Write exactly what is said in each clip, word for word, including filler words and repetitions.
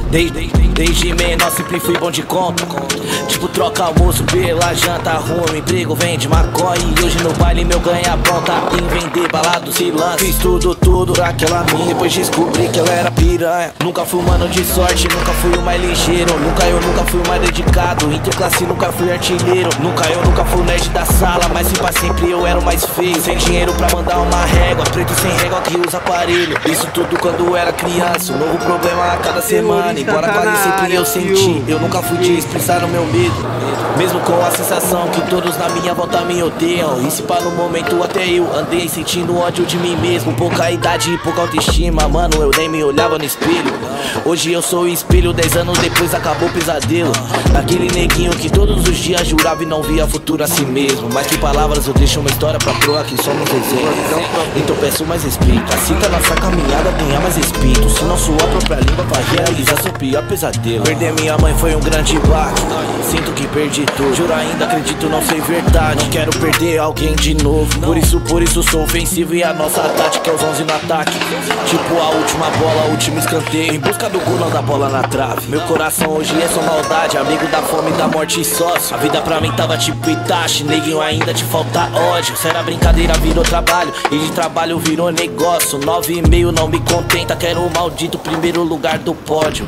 Desde, desde menor sempre fui bom de conta. Tipo troca almoço pela janta, arruma emprego, vende maconha. E hoje no baile meu ganha-pão tá em vender balado, se lança. Fiz tudo, tudo pra aquela mina, depois descobri que ela era piranha. Nunca fui mano de sorte, nunca fui o mais ligeiro. Nunca eu, nunca fui o mais dedicado. Interclasse nunca fui artilheiro. Nunca eu, nunca fui o nerd da sala. Mas se pra sempre eu era o mais feio. Sem dinheiro pra mandar uma régua, preto sem régua que usa aparelho. Isso tudo quando eu era criança, um novo problema a cada semana. Embora quase sempre eu senti, eu nunca fui de expressar o meu medo. Mesmo com a sensação que todos na minha volta me odeiam. E se pá no momento até eu andei sentindo ódio de mim mesmo. Pouca idade e pouca autoestima, mano, eu nem me olhava no espelho. Hoje eu sou o espelho, dez anos depois acabou o pesadelo. Aquele neguinho que todos os dias jurava e não via futuro a si mesmo. Mas que palavras eu deixo uma história pra proa que somos exemplos. Então peço mais respeito, assim que a nossa caminhada tenha mais respeito. Se não sua própria língua pra realizar seu pior pesadelo. Perder minha mãe foi um grande baque, sinto que perdi tudo. Juro ainda acredito não ser verdade, não quero perder alguém de novo. Por isso, por isso sou ofensivo e a nossa tática é os onze no ataque. Tipo a última bola, o último escanteio, em busca do gol não da bola na trave. Meu coração hoje é só maldade, amigo da fome, da morte e sócio. A vida pra mim tava tipo Itachi, neguinho ainda te falta ódio. Se era brincadeira virou trabalho, e de trabalho virou negócio. Nove e meio não me contenta, quero o maldito primeiro lugar do pódio.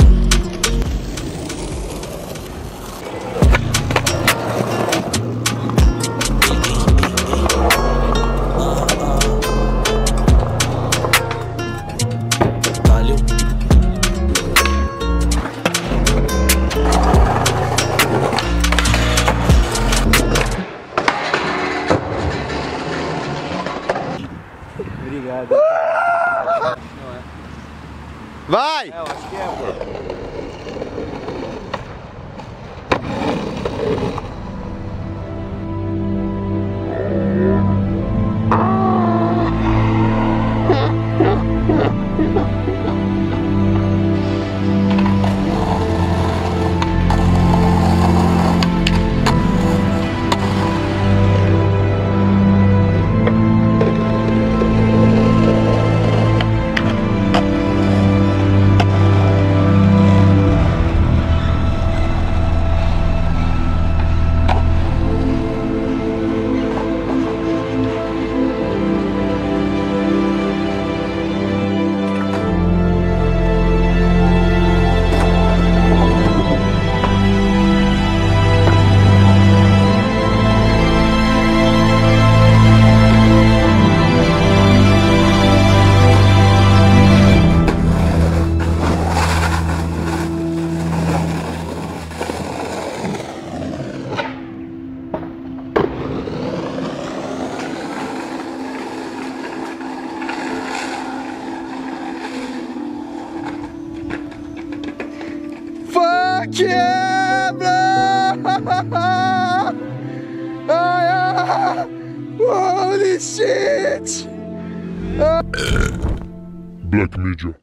Obrigado. Vai! É, eu acho que é, pô. Quebra! Ai, ai. Holy shit! Black Media.